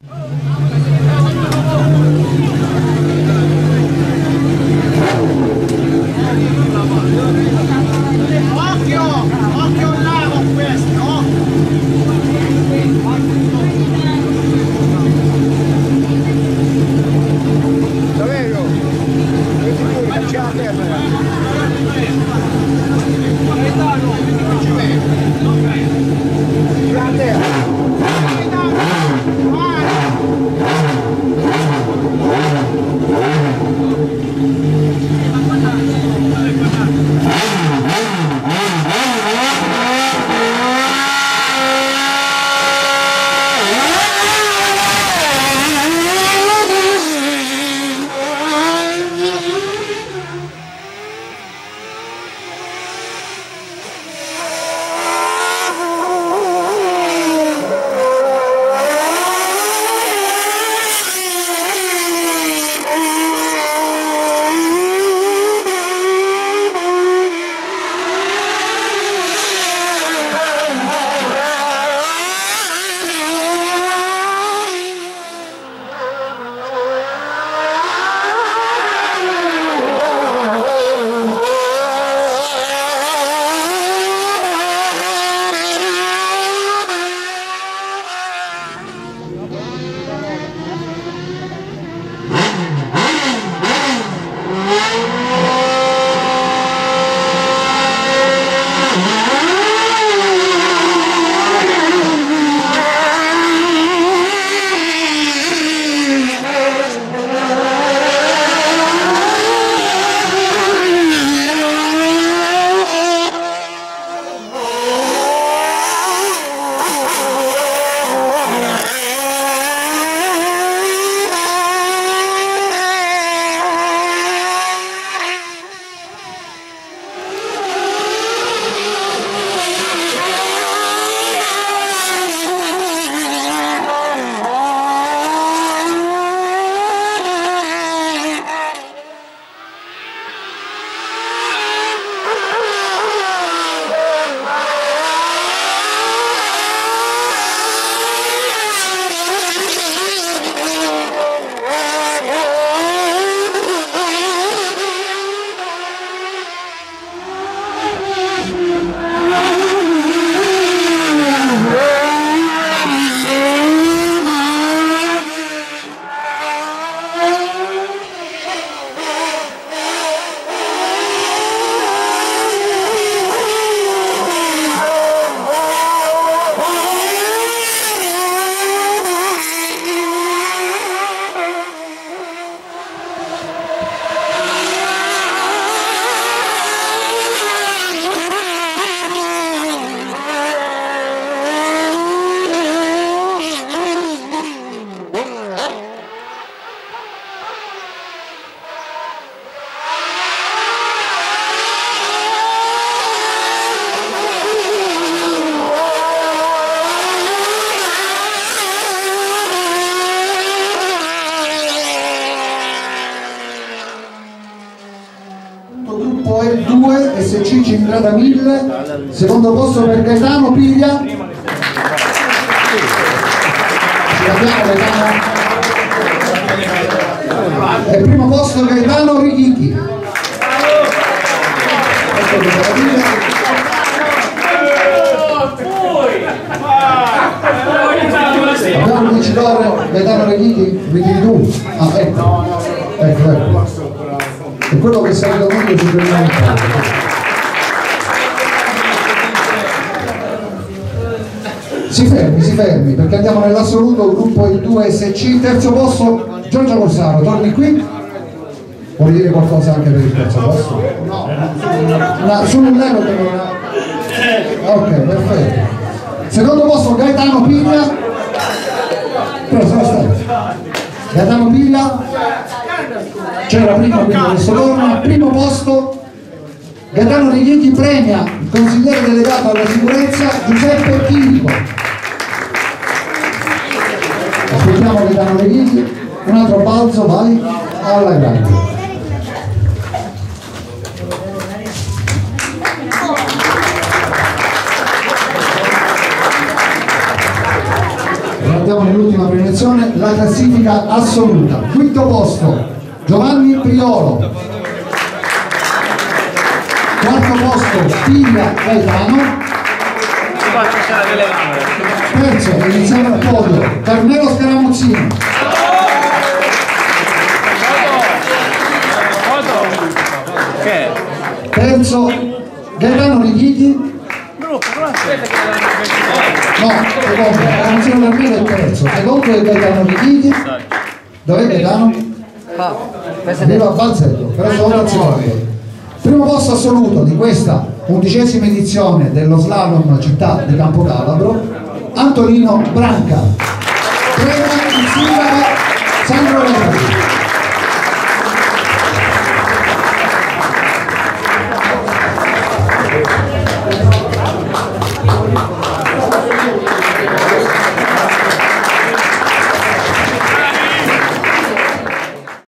2 SC Cilindrata 1000, secondo posto per Gaetano Piglia. Ci abbiamo Gaetano. E primo posto Gaetano Richichi. Abbiamo il vincitore Gaetano Richichi, Richichi tu. Ah, ecco. Ecco. È quello che sta meglio su quel si fermi, perché andiamo nell'assoluto gruppo il 2 SC, terzo posto Giorgio Corsaro, torni qui. Vuoi dire qualcosa anche per il terzo posto? No, solo un lego che non ha. Ok, perfetto. Secondo posto Gaetano Piglia. Però sono stato. Gaetano Piglia. C'era prima, quindi adesso torna. Primo posto Gaetano Richichi premia il consigliere delegato alla sicurezza Giuseppe Chirico. Aspettiamo Gaetano Richichi, un altro balzo, vai, alla grande. Andiamo nell'ultima premiazione. posizione la classifica assoluta. Quinto posto Giovanni Priolo, quarto posto Stiglia Gaetano, terzo iniziamo al podio Carmelo Scaramuzzini, terzo Gaetano Righiti, no, secondo, Carmelo è il terzo, secondo è Gaetano Righiti. Dov'è Gaetano? Arriva a Balzello, però sono al secondo. Primo posto assoluto di questa 11ª edizione dello slalom città di Campocalabro, Antonino Branca. Premia il sindaco Sandro Verdi.